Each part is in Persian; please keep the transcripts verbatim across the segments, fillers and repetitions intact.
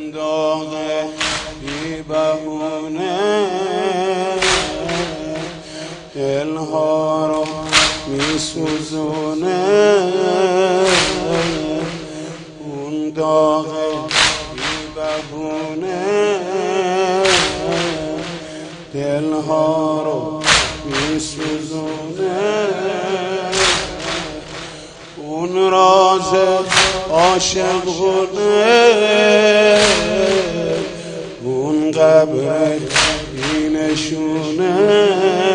اون داغ بی بهونه دلها رو می سوزونه، اون داغ بی بهونه دلها رو می سوزونه، اون راز عاشقونه اون قبر بی نشونه،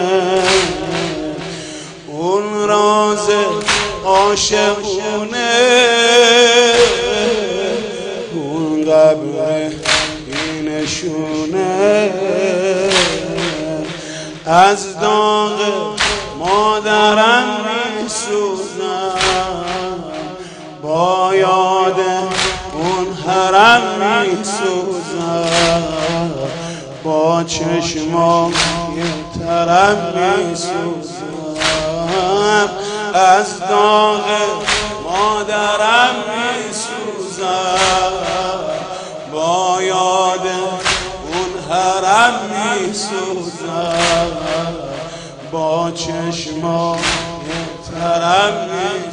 اون راز عاشقونه اون قبر بی نشونه، از داغ مادرم می سوزم، با یاد اون حرم می سوزم، با چشمام یه ترم می سوزم، از داغ مادرم می سوزم، با یاد اون حرم می سوزم، با چشمام یه ترم می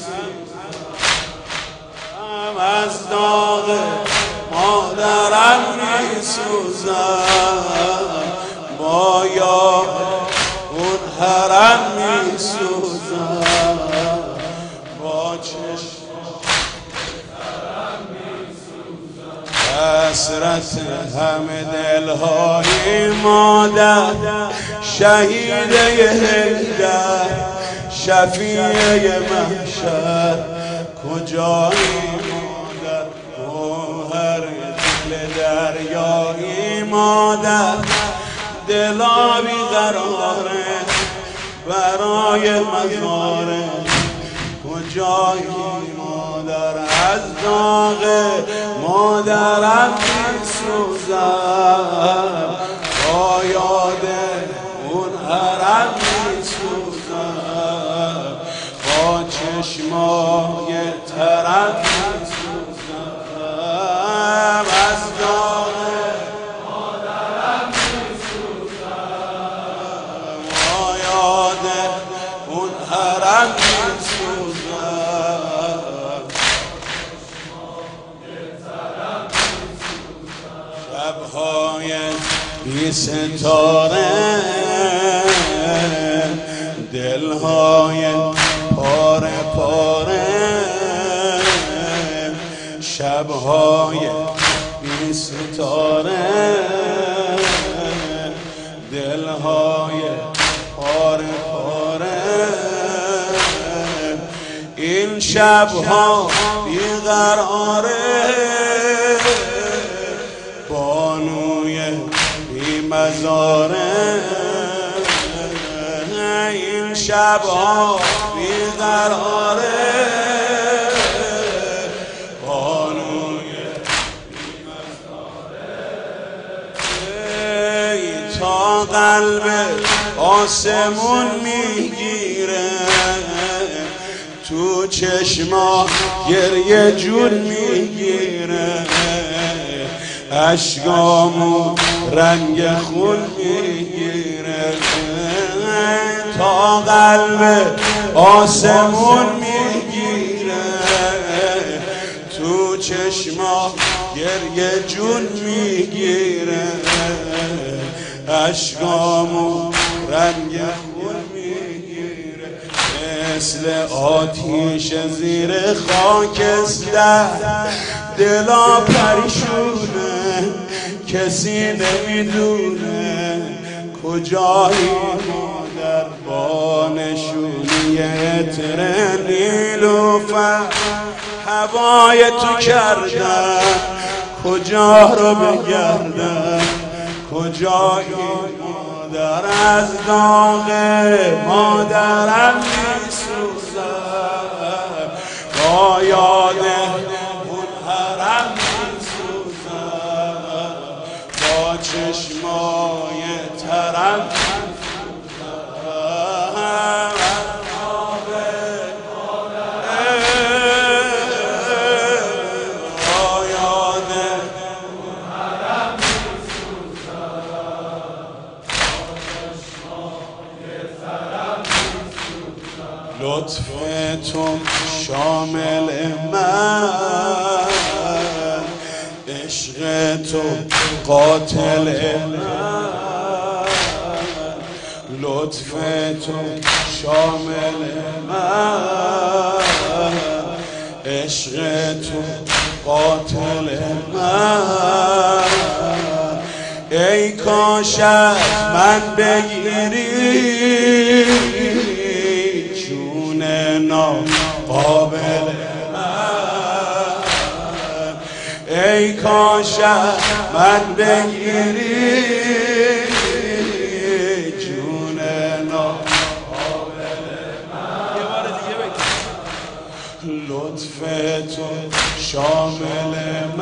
سوزم، از داغ مادرم می سوزم، با یاد اون حرم می سوزم، با چشمام حرم می سوزم، حسرت همه دلهای مادر، شهید حیدر، شفیع محشر، کجایی مادر، گوهر دل دریایی مادر، دلا بیقراره برای مزاره، کجایی مادر، از داغ مادرم می سوزم، با یاد اون حرم می سوزم، با چشمای ترم می سوزم، از داغ مادرم می سوزم، با یاد اون حرم می سوزم، شبهای بی ستاره دلهای پاره پاره، شبهای بی ستاره دلهای پاره پاره، این شبها بیقراره بانوی بی مزاره، این شبها بیقراره بانوی بی مزاره، تا قلب آسمون میگیره، تو چشما گریه جون میگیره، اشکامو رنگ خون میگیره، تا قلب آسمون میگیره، تو چشما گریه جون میگیره، اشکامو رنگ خون میگیره، مثل آتیش زیر خاکستر دلا پریشونه، کسی نمیدونه کجایی مادر، با نشونی عطر نیلوفر هوای تو کردن، کجا رو بگردن، کجایی مادر، از داغ مادرم می سوزم، با یاد اون حرم می سوزم، با چشمای ترم می سوزم، با یاد لطف تو شامل من، عشق تو قاتل من، لطف تو شامل من، عشق تو قاتل من. ای کاش من بگیری جون ناقابل من، ای کاش من بگیری جون ناقابل من. یه بار دیگه بگیر. لطف تو شامل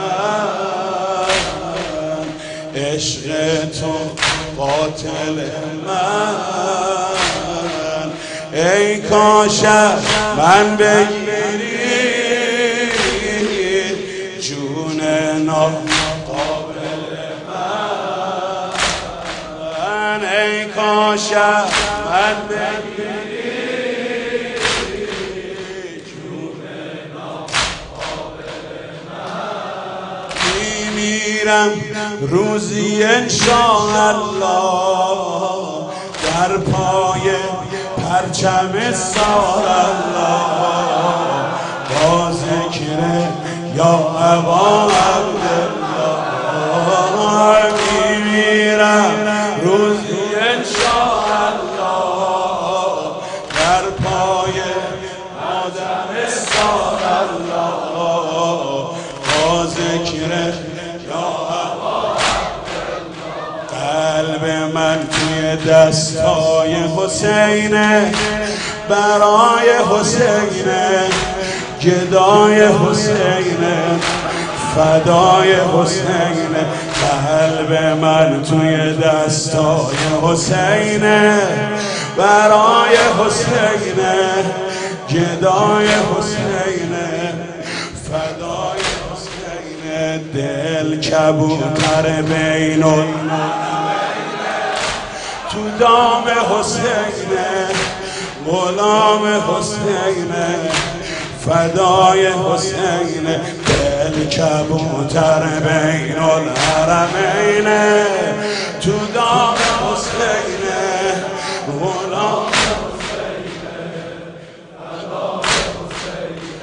من، عشق تو قاتل من. ای کاش من بگیری جون ناقابل من، ای کاش من بگیری جون ناقابل من. میمیرم روزی انشاءالله در پای پرچم سارالله، با ذکر یا ابا عبدالله. میمیرم روزی انشاءالله در پای آدم سارالله، با ذکر یا ابا عبدالله. قلب من توی دستای حسینه، برای حسینه، گدای حسینه، فدای حسینه. قلب من توی دستای حسینه، برای حسینه، گدای حسینه، فدای حسینه. دل کبوتر بین تو دام حسینه، غلام حسینه، فدای حسینه. دل کبوتر بین الحرمینه تو دام